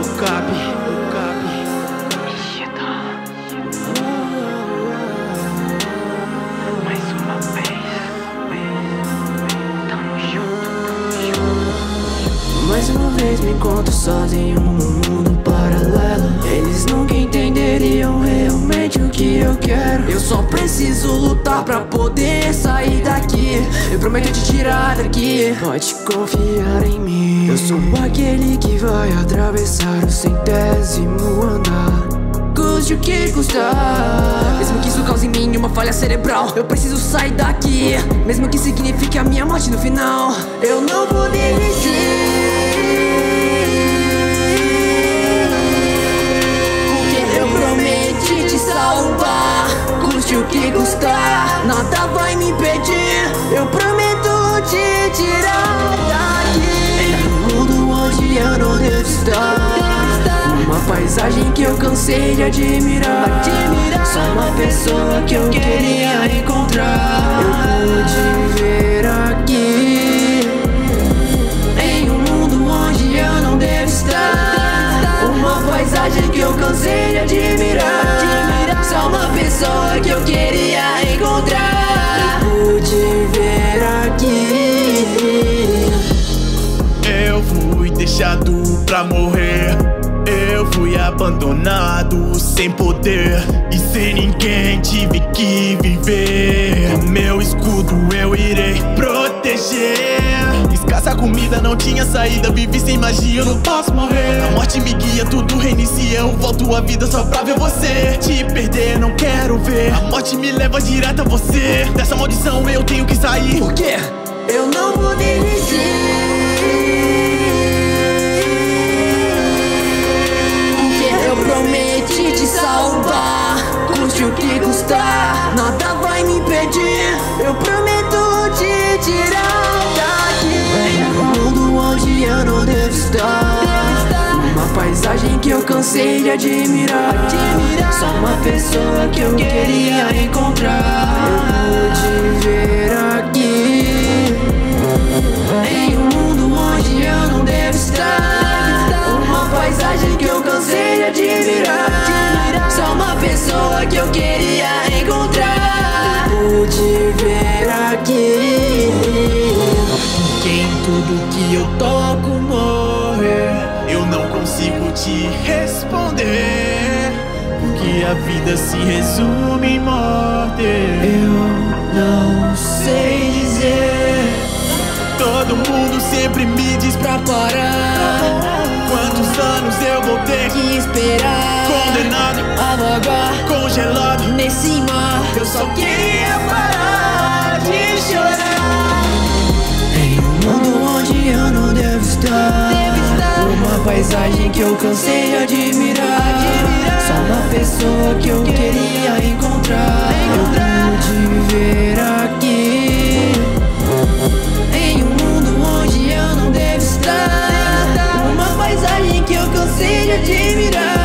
Mais uma vez, tamo junto. Mais uma vez me encontro sozinho num mundo paralelo. Eles nunca entenderiam realmente o que eu quero. Eu só preciso lutar pra poder sair daqui. Eu prometo te tirar daqui, pode confiar em mim. Eu sou aquele que vai atravessar o 100º andar, custe o que custar. Mesmo que isso cause em mim uma falha cerebral, eu preciso sair daqui, mesmo que signifique a minha morte no final. Eu não vou desistir, porque eu prometi te salvar, custe o que custar. Nada vai me impedir, eu prometo te tirar daqui. Em um mundo onde eu não devo estar, uma paisagem que eu cansei de admirar, só uma pessoa que eu queria encontrar. Eu pude ver aqui, em um mundo onde eu não devo estar, uma paisagem que eu cansei de admirar, só uma pessoa que eu queria encontrar. Eu pude ver aqui. Eu fui deixado pra morrer, eu fui abandonado sem poder e sem ninguém tive que viver. O meu escudo eu irei proteger. Escassa comida, não tinha saída, vivi sem magia, eu não posso morrer. A morte me guia, tudo reinicia, eu volto à vida só pra ver você. Te perder não quero ver, a morte me leva direto a você. Dessa maldição eu tenho que sair. Por quê? Eu não vou desistir, eu prometi te salvar, custe o que custar. Nada vai me impedir, eu prometo te tirar daqui. Em um mundo onde eu não devo estar, uma paisagem que eu cansei de admirar, só uma pessoa que eu queria encontrar. Eu pude ver aqui, em um mundo onde eu não devo estar, uma paisagem que eu cansei de admirar, só uma pessoa que eu queria encontrar. Eu pude ver aqui, Quem tudo que eu toco morrer, eu não consigo te responder, porque a vida se resume em morte. eu não sei dizer. Todo mundo sempre me diz pra parar. Quantos anos eu vou ter Que esperar, condenado, a vagar congelado nesse mar. Eu só queria parar de chorar. Em um mundo onde eu não devo estar, uma paisagem que eu cansei de admirar, só uma pessoa que eu queria encontrar. Eu pude ver aqui, em um mundo onde eu não devo estar, uma paisagem que eu cansei de admirar,